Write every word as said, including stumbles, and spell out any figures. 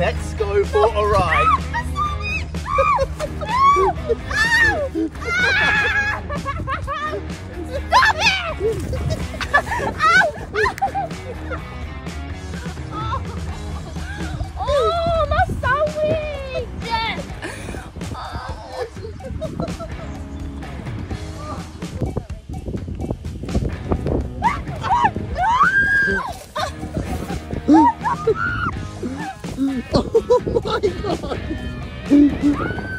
Let's go for a ride. Stop it! Oh, my sandwich! Oh my god!